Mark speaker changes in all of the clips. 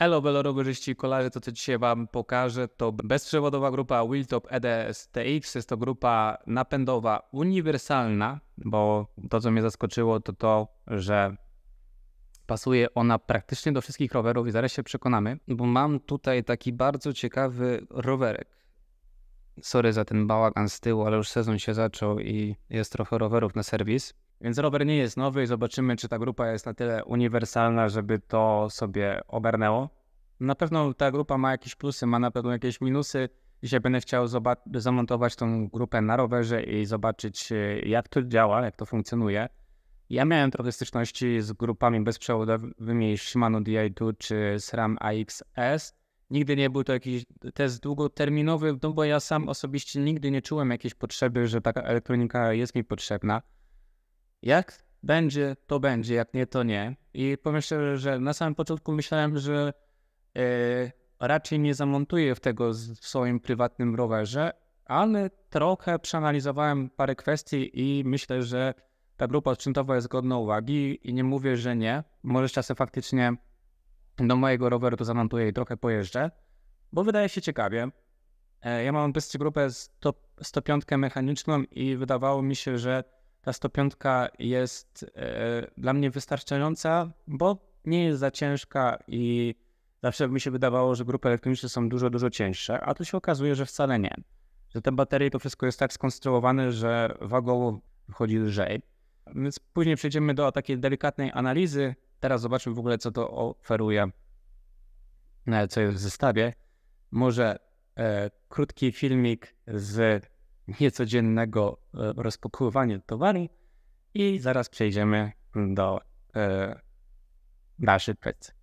Speaker 1: Elo, rowerzyści i kolarze, to co dzisiaj wam pokażę, to bezprzewodowa grupa Wheeltop EDS-TX. Jest to grupa napędowa uniwersalna, bo to co mnie zaskoczyło to, że pasuje ona praktycznie do wszystkich rowerów i zaraz się przekonamy, bo mam tutaj taki bardzo ciekawy rowerek. Sorry za ten bałagan z tyłu, ale już sezon się zaczął i jest trochę rowerów na serwis. Więc rower nie jest nowy i zobaczymy, czy ta grupa jest na tyle uniwersalna, żeby to sobie ogarnęło. Na pewno ta grupa ma jakieś plusy, ma na pewno jakieś minusy. Dzisiaj będę chciał zamontować tą grupę na rowerze i zobaczyć, jak to działa, jak to funkcjonuje. Ja miałem trochę styczności z grupami bezprzewodowymi Shimano Di2 czy SRAM AXS. Nigdy nie był to jakiś test długoterminowy, no bo ja sam osobiście nigdy nie czułem jakiejś potrzeby, że taka elektronika jest mi potrzebna. Jak będzie, to będzie, jak nie, to nie. I powiem szczerze, że na samym początku myślałem, że raczej nie zamontuję tego w swoim prywatnym rowerze, ale trochę przeanalizowałem parę kwestii i myślę, że ta grupa sprzętowa jest godna uwagi i nie mówię, że nie. Może czasem faktycznie do mojego roweru to zamontuję i trochę pojeżdżę, bo wydaje się ciekawie. Ja mam obecnie grupę 105 mechaniczną i wydawało mi się, że ta 105 jest dla mnie wystarczająca, bo nie jest za ciężka i zawsze mi się wydawało, że grupy elektroniczne są dużo cięższe, a tu się okazuje, że wcale nie. Że te baterie to wszystko jest tak skonstruowane, że wagowo wychodzi lżej. Więc później przejdziemy do takiej delikatnej analizy. Teraz zobaczmy w ogóle, co to oferuje, co jest w zestawie. Może krótki filmik z niecodziennego rozpakowywania towaru i zaraz przejdziemy do naszych pracy.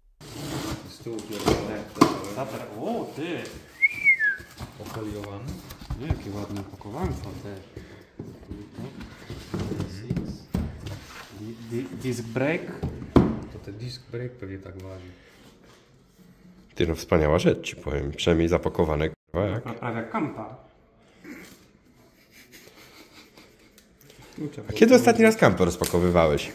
Speaker 1: O, ty!
Speaker 2: Ofoliowany.
Speaker 1: Jakie ładne opakowanko, ty. Disc brake.
Speaker 2: To ten disc brake pewnie tak waży.
Speaker 3: Ty, no wspaniała rzecz ci powiem. Przynajmniej zapakowane k***a jak.
Speaker 1: Prawie kampa.
Speaker 3: A kiedy ostatni raz kampę rozpakowywałeś?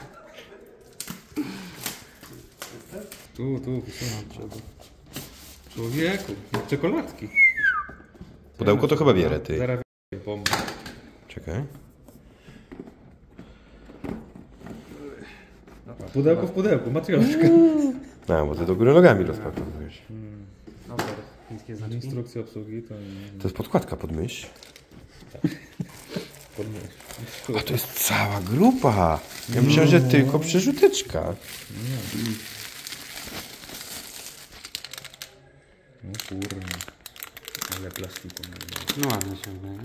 Speaker 2: Tu, wysunąć trzeba. Człowieku, czekoladki.
Speaker 3: Pudełko to chyba bierę, ty.
Speaker 2: Zaraz bombę.
Speaker 3: Czekaj.
Speaker 2: Pudełko w pudełku, matrioszka.
Speaker 3: No, bo ty do góry nogami rozpakowujesz.
Speaker 1: Dobra, chińskie znaczki.
Speaker 2: Instrukcja obsługi to...
Speaker 3: To jest podkładka pod myśl. A to jest cała grupa. Ja myślałem, że tylko przerzuteczka.
Speaker 2: No kurwa. Ale plastiku.
Speaker 1: No ładnie się wydaje.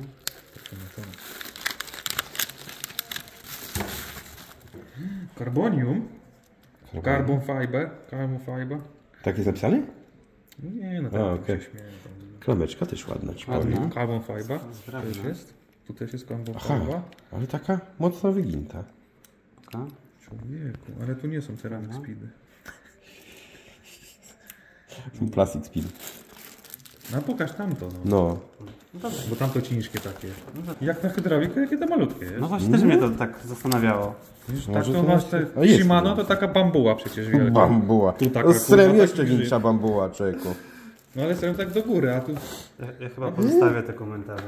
Speaker 2: Carbonium. Carbon fiber.
Speaker 3: Tak jest napisane?
Speaker 2: Nie, no
Speaker 3: A,
Speaker 2: tak
Speaker 3: okej.
Speaker 2: się śmieję.
Speaker 3: Klameczka też ładna ci
Speaker 1: Ładna.
Speaker 3: powiem.
Speaker 2: Carbon fiber. Też jest. Tu też jest carbon
Speaker 3: Aha,
Speaker 2: fiber.
Speaker 3: ale taka mocno wygięta.
Speaker 2: Człowieku, ale tu nie są ceramic speedy.
Speaker 3: Plastik spin.
Speaker 2: No pokaż tamto, no.
Speaker 3: No.
Speaker 2: Bo tamto ciężkie takie. Jak na hydraulikę, jakie to malutkie jest.
Speaker 1: No właśnie, też mnie to tak zastanawiało.
Speaker 2: Wiesz, tak
Speaker 3: może
Speaker 2: to
Speaker 3: to
Speaker 2: masz
Speaker 3: właśnie-
Speaker 2: te
Speaker 3: A jest
Speaker 2: Shimano,
Speaker 3: to.
Speaker 2: to taka bambuła przecież wielka.
Speaker 3: Bambuła.
Speaker 2: Tu taka,
Speaker 3: Srem
Speaker 2: kurwa,
Speaker 3: jeszcze
Speaker 2: taki
Speaker 3: większa bambuła, człowieku.
Speaker 2: No ale sobie tak do góry, a tu...
Speaker 1: Ja chyba pozostawię te komentarze.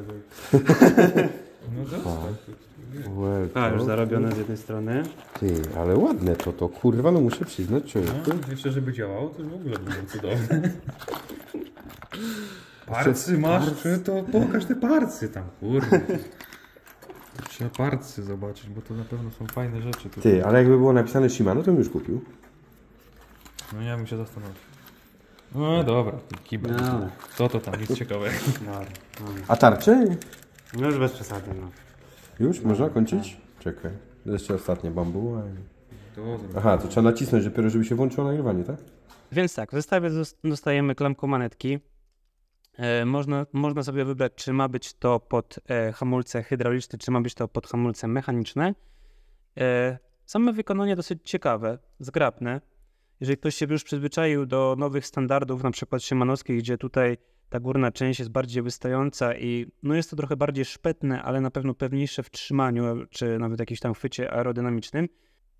Speaker 2: No zostaw.
Speaker 1: A, już zarobione z jednej strony.
Speaker 3: Ty, ale ładne to kurwa, no muszę przyznać, człowieku.
Speaker 2: No, jeszcze żeby działało, to w ogóle było cudowne. Parcy masz, czy to pokaż te parcy tam, kurde. Trzeba parcy zobaczyć, bo to na pewno są fajne rzeczy. Tutaj.
Speaker 3: Ty, ale jakby było napisane Shimano, to bym już kupił.
Speaker 2: No ja bym się zastanowił. No dobra, kibel.
Speaker 1: No.
Speaker 2: Co to tam, nic ciekawego.
Speaker 3: A tarcze?
Speaker 1: No już bez przesady, no.
Speaker 3: Już? Można kończyć? Czekaj. Jeszcze ostatnia bambuła.
Speaker 2: To,
Speaker 3: Aha, to trzeba nacisnąć dopiero, żeby się włączyło nagrywanie, tak?
Speaker 1: Więc tak, w zestawie dostajemy klamką manetki. Można sobie wybrać, czy ma być to pod hamulce hydrauliczne, czy ma być to pod hamulce mechaniczne. Same wykonanie dosyć ciekawe, zgrabne. Jeżeli ktoś się już przyzwyczaił do nowych standardów, na przykład szymanowskich, gdzie tutaj ta górna część jest bardziej wystająca i no jest to trochę bardziej szpetne, ale na pewno pewniejsze w trzymaniu, czy nawet jakimś tam chwycie aerodynamicznym.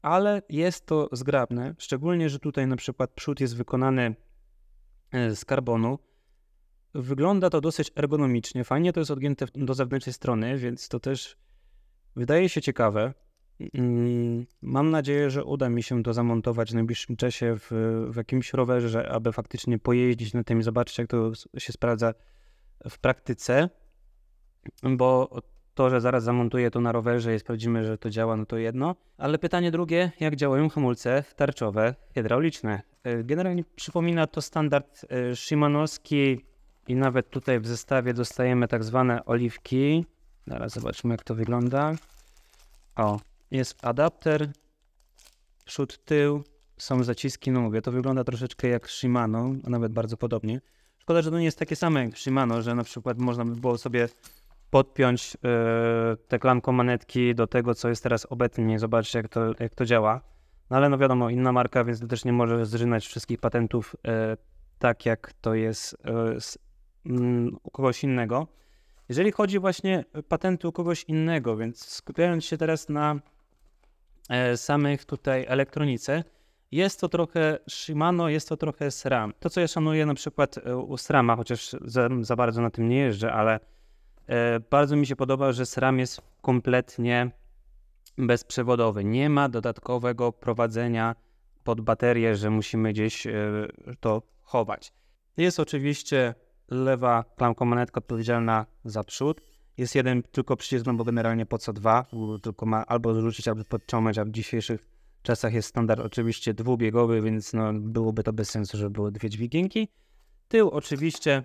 Speaker 4: ale jest to zgrabne, szczególnie, że tutaj na przykład przód jest wykonany z karbonu. Wygląda to dosyć ergonomicznie, fajnie to jest odgięte do zewnętrznej strony, więc to też wydaje się ciekawe. Mam nadzieję, że uda mi się to zamontować w najbliższym czasie w jakimś rowerze, aby faktycznie pojeździć na tym i zobaczyć, jak to się sprawdza w praktyce, bo to, że zaraz zamontuję to na rowerze i sprawdzimy, że to działa, no to jedno. Ale pytanie drugie, jak działają hamulce tarczowe hydrauliczne? Generalnie przypomina to standard Shimanowski i nawet tutaj w zestawie dostajemy tak zwane oliwki. Zaraz zobaczymy, jak to wygląda. O, jest adapter, przód, tył, są zaciski, no mówię, to wygląda troszeczkę jak Shimano, a nawet bardzo podobnie. Szkoda, że to nie jest takie same jak Shimano, że na przykład można by było sobie podpiąć te klamkomanetki do tego, co jest teraz obecnie i zobaczyć, jak to działa. No ale no wiadomo, inna marka, więc to też nie może zżynać wszystkich patentów tak, jak to jest u kogoś innego. Jeżeli chodzi właśnie o patenty u kogoś innego, więc skupiając się teraz na samych tutaj elektronice, jest to trochę Shimano, jest to trochę SRAM. To, co ja szanuję na przykład u SRAMa, chociaż za bardzo na tym nie jeżdżę, ale bardzo mi się podoba, że SRAM jest kompletnie bezprzewodowy. Nie ma dodatkowego prowadzenia pod baterię, że musimy gdzieś to chować. Jest oczywiście lewa klamkomanetka odpowiedzialna za przód. Jest jeden tylko przycisk, no bo generalnie po co dwa, tylko ma albo zrzucić, albo podciągnąć, a w dzisiejszych czasach jest standard oczywiście dwubiegowy, więc no byłoby to bez sensu, żeby były dwie dźwigienki. Tył oczywiście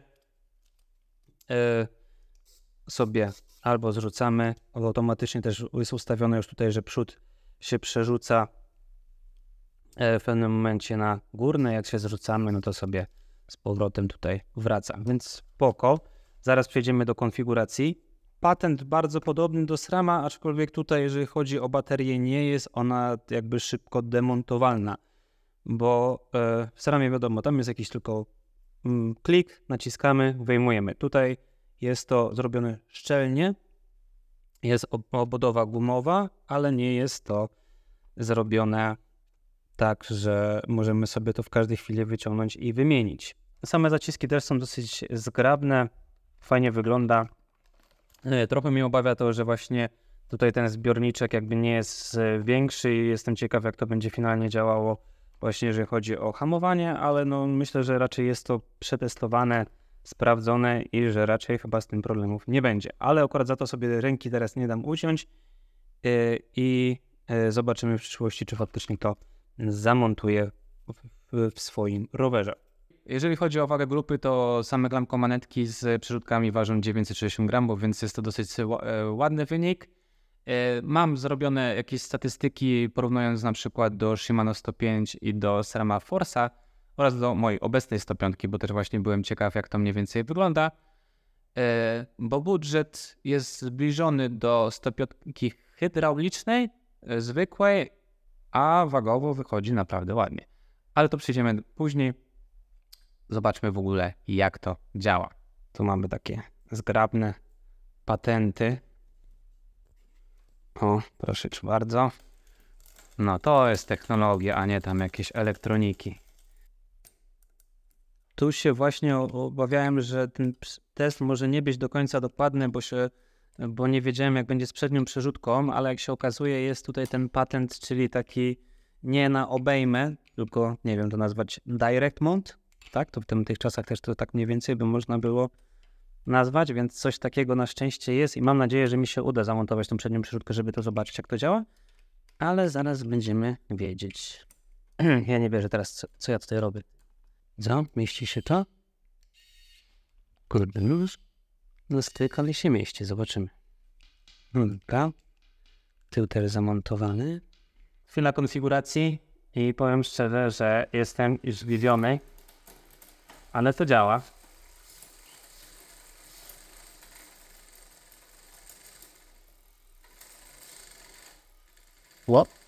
Speaker 4: sobie albo zrzucamy, automatycznie też jest ustawione już tutaj, że przód się przerzuca w pewnym momencie na górne, jak się zrzucamy, no to sobie z powrotem tutaj wraca, więc spoko. Zaraz przejdziemy do konfiguracji. Patent bardzo podobny do SRAMa, aczkolwiek tutaj, jeżeli chodzi o baterię, nie jest ona jakby szybko demontowalna, bo w SRAMie wiadomo, tam jest jakiś tylko klik, naciskamy, wyjmujemy. Tutaj jest to zrobione szczelnie, jest obudowa gumowa, ale nie jest to zrobione tak, że możemy sobie to w każdej chwili wyciągnąć i wymienić. Same zaciski też są dosyć zgrabne, fajnie wygląda. Trochę mnie obawia to, że właśnie tutaj ten zbiorniczek jakby nie jest większy i jestem ciekaw, jak to będzie finalnie działało właśnie jeżeli chodzi o hamowanie, ale no myślę, że raczej jest to przetestowane, sprawdzone i że raczej chyba z tym problemów nie będzie. Ale akurat za to sobie ręki teraz nie dam uciąć i zobaczymy w przyszłości, czy faktycznie to zamontuję w swoim rowerze.
Speaker 1: Jeżeli chodzi o wagę grupy, to same klamkomanetki z przerzutkami ważą 960 gramów, więc jest to dosyć ładny wynik. Mam zrobione jakieś statystyki, porównując na przykład do Shimano 105 i do SRAMa Force'a oraz do mojej obecnej 105, bo też właśnie byłem ciekaw, jak to mniej więcej wygląda, bo budżet jest zbliżony do 105 hydraulicznej, zwykłej, a wagowo wychodzi naprawdę ładnie. Ale to przejdziemy później. Zobaczmy w ogóle, jak to działa.
Speaker 4: Tu mamy takie zgrabne patenty. O, proszę cię bardzo.
Speaker 1: No to jest technologia, a nie tam jakieś elektroniki.
Speaker 4: Tu się właśnie obawiałem, że ten test może nie być do końca dokładny, bo nie wiedziałem, jak będzie z przednią przerzutką, ale jak się okazuje, jest tutaj ten patent, czyli taki nie na obejmę, tylko nie wiem to nazwać direct mount, tak? To w tych czasach też to tak mniej więcej by można było nazwać, więc coś takiego na szczęście jest i mam nadzieję, że mi się uda zamontować tą przednią przerzutkę, żeby to zobaczyć, jak to działa, ale zaraz będziemy wiedzieć. Ja nie wierzę teraz, co ja tutaj robię. Co? Mieści się to? Kurde, no styk, ale się mieści, zobaczymy. Dobra. Tył też zamontowany. Chwila konfiguracji i powiem szczerze, że jestem już zdziwiony, ale to działa. What?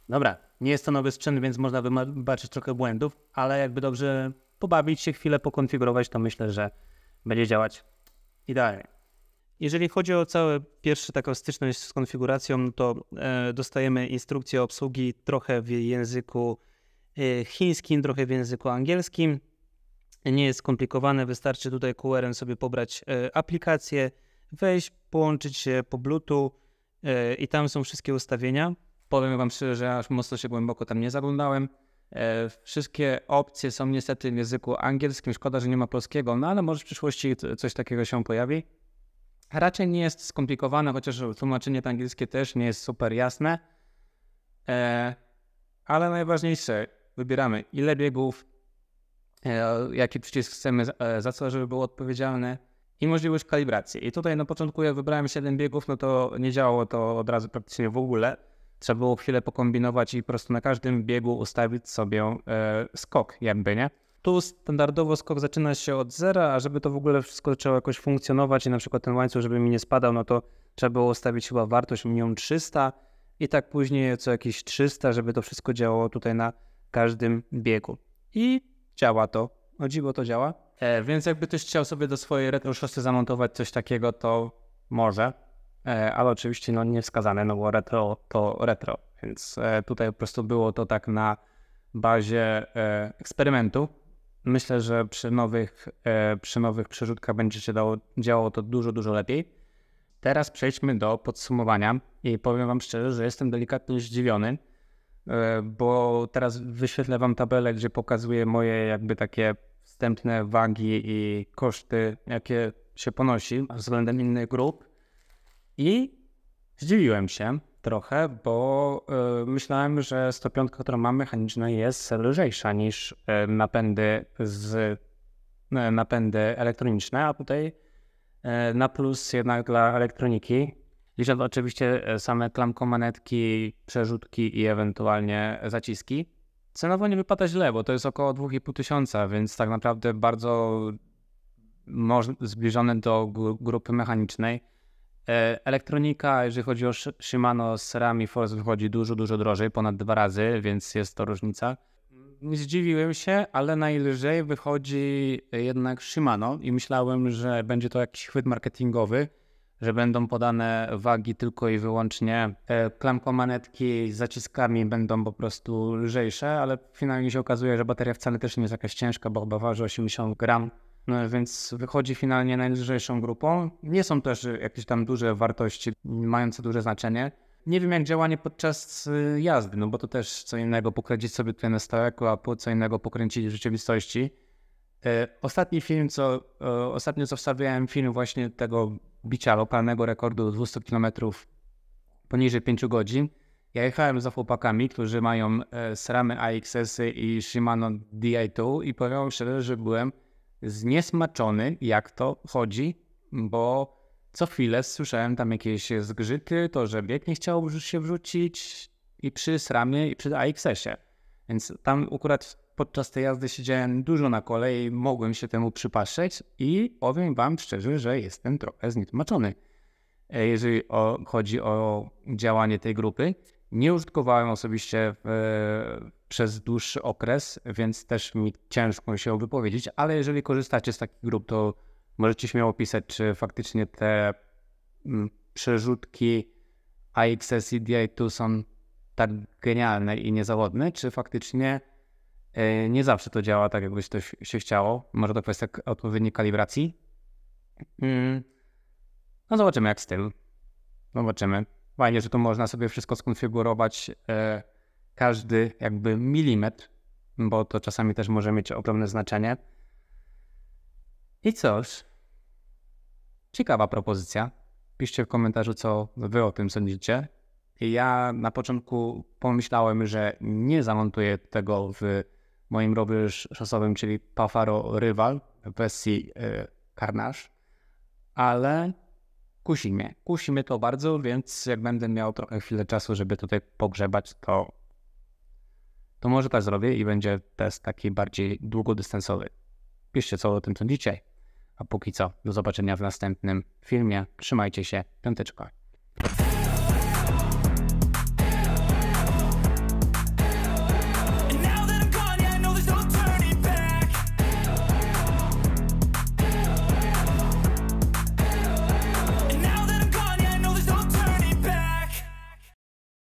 Speaker 4: Dobra, nie jest to nowy sprzęt, więc można wybaczyć trochę błędów, ale jakby dobrze pobawić się, chwilę pokonfigurować, to myślę, że będzie działać idealnie. Jeżeli chodzi o całą pierwszą taką styczność z konfiguracją, to dostajemy instrukcję obsługi trochę w języku chińskim, trochę w języku angielskim. Nie jest skomplikowane, wystarczy tutaj QR-em sobie pobrać aplikację, wejść, połączyć się po Bluetooth i tam są wszystkie ustawienia.
Speaker 1: Powiem wam szczerze, że aż mocno się głęboko tam nie zaglądałem. Wszystkie opcje są niestety w języku angielskim, szkoda, że nie ma polskiego, no ale może w przyszłości coś takiego się pojawi. Raczej nie jest skomplikowane, chociaż tłumaczenie to angielskie też nie jest super jasne. Ale najważniejsze, wybieramy ile biegów, jaki przycisk chcemy, za co, żeby było odpowiedzialne i możliwość kalibracji. I tutaj na początku jak wybrałem 7 biegów, no to nie działało to od razu praktycznie w ogóle. Trzeba było chwilę pokombinować i po prostu na każdym biegu ustawić sobie skok jakby, nie? Tu standardowo skok zaczyna się od zera, a żeby to w ogóle wszystko zaczęło jakoś funkcjonować i na przykład ten łańcuch, żeby mi nie spadał, no to trzeba było ustawić chyba wartość minimum 300 i tak później co jakieś 300, żeby to wszystko działało tutaj na każdym biegu. I działa to, o dziwo to działa. Więc jakby ktoś chciał sobie do swojej retro szosy zamontować coś takiego, to może, ale oczywiście no nie wskazane, no bo retro to retro, więc tutaj po prostu było to tak na bazie eksperymentu. Myślę, że przy nowych przerzutkach będzie się działało to dużo lepiej. Teraz przejdźmy do podsumowania i powiem wam szczerze, że jestem delikatnie zdziwiony, bo teraz wyświetlę wam tabelę, gdzie pokazuję moje jakby takie wstępne wagi i koszty, jakie się ponosi względem innych grup i zdziwiłem się trochę, bo myślałem, że 105, którą mam mechaniczną, jest lżejsza niż napędy elektroniczne, a tutaj na plus jednak dla elektroniki. Licząc oczywiście same klamkomanetki, przerzutki i ewentualnie zaciski. Cenowo nie wypada źle, bo to jest około 2500, więc tak naprawdę bardzo zbliżone do grupy mechanicznej. Elektronika, jeżeli chodzi o Shimano z Rami Force, wychodzi dużo drożej, ponad 2 razy, więc jest to różnica. Zdziwiłem się, ale najlżej wychodzi jednak Shimano i myślałem, że będzie to jakiś chwyt marketingowy, że będą podane wagi tylko i wyłącznie. Klamkomanetki z zaciskami będą po prostu lżejsze, ale finalnie się okazuje, że bateria wcale też nie jest jakaś ciężka, bo chyba waży 80 gram. No więc wychodzi finalnie najlżejszą grupą. Nie są też jakieś tam duże wartości, mające duże znaczenie. Nie wiem jak działanie podczas jazdy, no bo to też co innego pokręcić sobie tutaj na stałeko, a co innego pokręcić w rzeczywistości. Ostatnio co wstawiałem film właśnie tego bicia lokalnego rekordu 200 km poniżej 5 godzin. Ja jechałem za chłopakami, którzy mają SRAMy AXS-y i Shimano Di2 i powiem szczerze, że byłem zniesmaczony jak to chodzi, bo co chwilę słyszałem tam jakieś zgrzyty, to że bieg nie chciał się wrzucić i przy SRAMie i przy AXS-ie. Więc tam akurat podczas tej jazdy siedziałem dużo na kole i mogłem się temu przypatrzeć i powiem wam szczerze, że jestem trochę zniesmaczony, jeżeli chodzi o działanie tej grupy. Nie użytkowałem osobiście przez dłuższy okres, więc też mi ciężko się wypowiedzieć, ale jeżeli korzystacie z takich grup, to możecie śmiało pisać, czy faktycznie te przerzutki AXS i Di2 są tak genialne i niezawodne, czy faktycznie nie zawsze to działa tak, jakby to się chciało. Może to kwestia odpowiedniej kalibracji. No zobaczymy jak z tym. Zobaczymy. Fajnie, że tu można sobie wszystko skonfigurować, każdy jakby milimetr, bo to czasami też może mieć ogromne znaczenie. I cóż, ciekawa propozycja. Piszcie w komentarzu, co wy o tym sądzicie. Ja na początku pomyślałem, że nie zamontuję tego w moim rowerze szosowym, czyli Pafaro Rival w wersji Carnage, ale kusi mnie to bardzo, więc jak będę miał trochę chwilę czasu, żeby tutaj pogrzebać, to może tak zrobię i będzie test taki bardziej długodystansowy. Piszcie, co o tym sądzicie. A póki co, do zobaczenia w następnym filmie. Trzymajcie się, piąteczka.